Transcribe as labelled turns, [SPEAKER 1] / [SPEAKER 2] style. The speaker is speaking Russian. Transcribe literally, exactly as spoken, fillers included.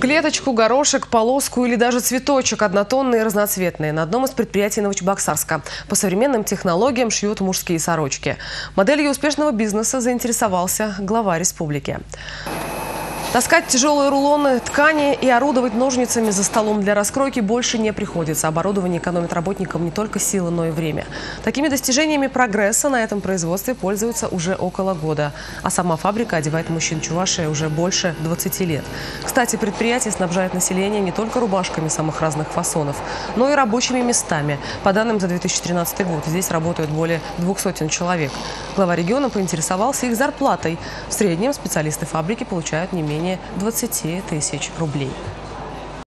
[SPEAKER 1] Клеточку, горошек, полоску или даже цветочек однотонные и разноцветные на одном из предприятий Новочебоксарска. По современным технологиям шьют мужские сорочки. Моделью успешного бизнеса заинтересовался глава республики. Таскать тяжелые рулоны ткани и орудовать ножницами за столом для раскройки больше не приходится. Оборудование экономит работникам не только силы, но и время. Такими достижениями прогресса на этом производстве пользуются уже около года. А сама фабрика одевает мужчин Чувашии уже больше двадцати лет. Кстати, предприятие снабжает население не только рубашками самых разных фасонов, но и рабочими местами. По данным за две тысячи тринадцатый год, здесь работают более двух сотен человек. Глава региона поинтересовался их зарплатой. В среднем специалисты фабрики получают не менее двадцати тысяч рублей.